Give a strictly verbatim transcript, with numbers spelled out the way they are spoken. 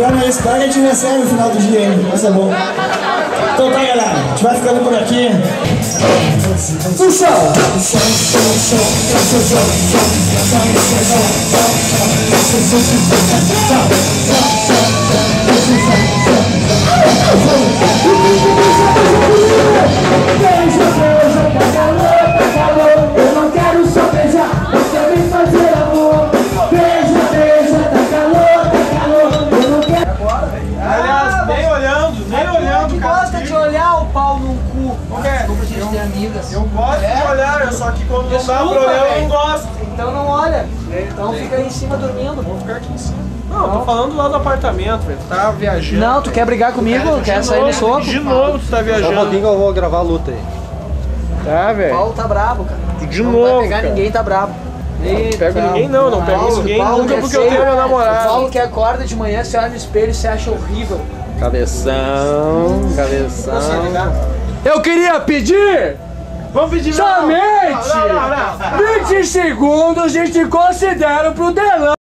pior é isso, pior que a gente recebe no final do dia ainda, mas é bom. Então tá, galera, a gente vai ficando por aqui. No chão! Beija, beija, tá calor, tá calor. Eu não quero só beijar, você vem fazer amor. Beija, beija, tá calor, tá calor. Eu não quero. Aliás, nem olhando, nem olhando, cara. Gosta de olhar o pau no cu. Desculpa, gente ter amigas. Eu gosto É? de olhar, eu só que quando não dá pra Desculpa, olhar eu velho. não gosto. Então não olha. Então fica aí em cima dormindo. Vou ficar aqui em cima. Não, eu tô falando lá do apartamento, velho. Tá viajando. Não, tu quer brigar comigo? De Quer sair no novo, soco? De novo tu tá Só um viajando. pouquinho que eu vou gravar a luta aí. Tá, O velho. Paulo tá brabo, cara. De não novo, vai pegar cara. ninguém, tá brabo. Não pego ninguém não, não pego Paulo, ninguém Paulo nunca quer porque eu ser- tenho meu O namorado. Paulo que acorda de manhã, se olha no espelho e se acha horrível. Cabeção, cabeção. Eu queria pedir Vamos pedir somente Não, não, não, não. vinte segundos, a gente considera pro Delão.